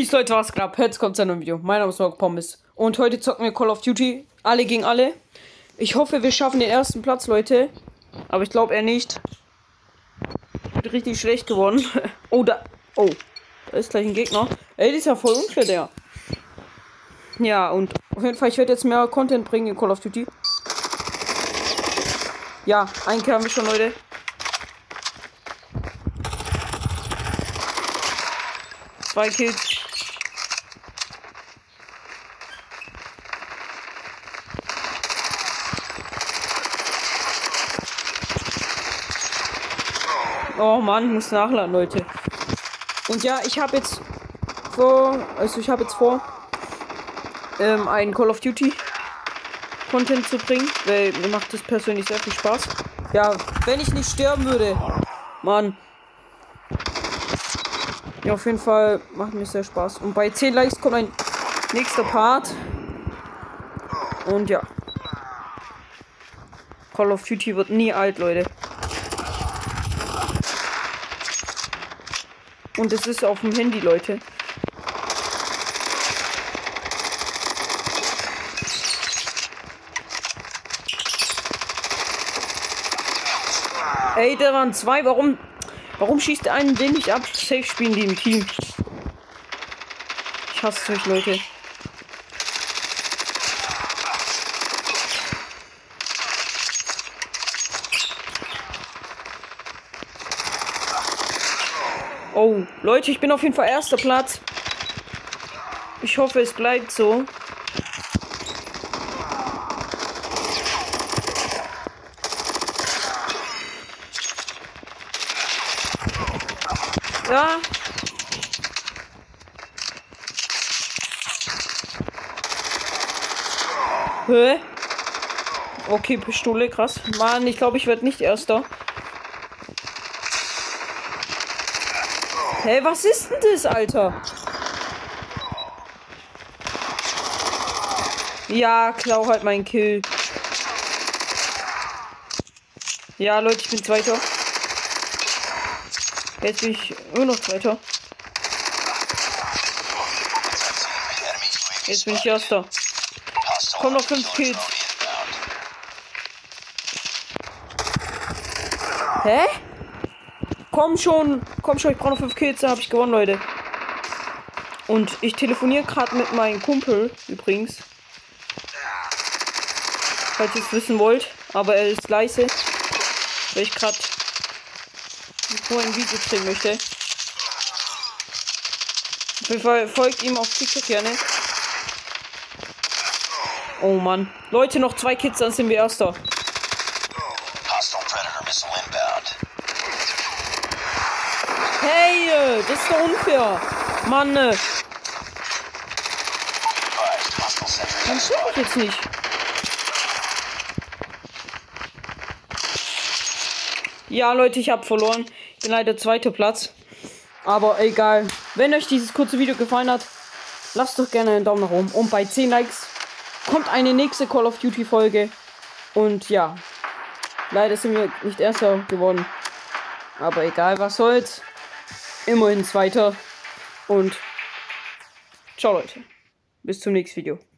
Peace Leute, was geht ab? Jetzt kommt zu einem Video. Mein Name ist Mark Pommes und heute zocken wir Call of Duty, alle gegen alle. Ich hoffe, wir schaffen den ersten Platz, Leute, aber ich glaube eher nicht. Wird richtig schlecht geworden. Oh, da ist gleich ein Gegner. Ey, das ist ja voll unfair, der. Ja, und auf jeden Fall, ich werde jetzt mehr Content bringen in Call of Duty. Ja, einen Kill haben wir schon, Leute. Zwei Kills. Oh Mann, muss nachladen, Leute. Und ja, ich habe jetzt vor, einen Call of Duty Content zu bringen, weil mir macht das persönlich sehr viel Spaß. Ja, wenn ich nicht sterben würde. Mann. Ja, auf jeden Fall macht mir sehr Spaß. Und bei 10 Likes kommt ein nächster Part. Und ja. Call of Duty wird nie alt, Leute. Und es ist auf dem Handy, Leute. Ey, da waren zwei. Warum schießt der einen den nicht ab? Safe spielen die im Team. Ich hasse euch, Leute. Oh, Leute, ich bin auf jeden Fall erster Platz. Ich hoffe, es bleibt so. Ja. Hä? Okay, Pistole, krass. Mann, ich glaube, ich werde nicht erster. Hey, was ist denn das, Alter? Ja, klau halt meinen Kill. Ja, Leute, ich bin Zweiter. Jetzt bin ich nur noch Zweiter. Jetzt bin ich Erster. Komm, noch 5 Kills. Hä? Komm schon, ich brauche noch 5 Kills, da habe ich gewonnen, Leute. Und ich telefoniere gerade mit meinem Kumpel, übrigens. Falls ihr es wissen wollt, aber er ist leise, weil ich gerade ein Video drehen möchte. Auf jeden Fall folgt ihm auf TikTok gerne. Oh Mann. Leute, noch 2 Kills, dann sind wir Erster. Hey, das ist doch unfair. Mann. Dann stimmt ich jetzt nicht. Ja, Leute, ich habe verloren. Ich bin leider zweiter Platz. Aber egal. Wenn euch dieses kurze Video gefallen hat, lasst doch gerne einen Daumen nach oben. Und bei 10 Likes kommt eine nächste Call of Duty Folge. Und ja. Leider sind wir nicht Erster geworden. Aber egal, was soll's. Immerhin Zweiter. Und ciao, Leute. Bis zum nächsten Video.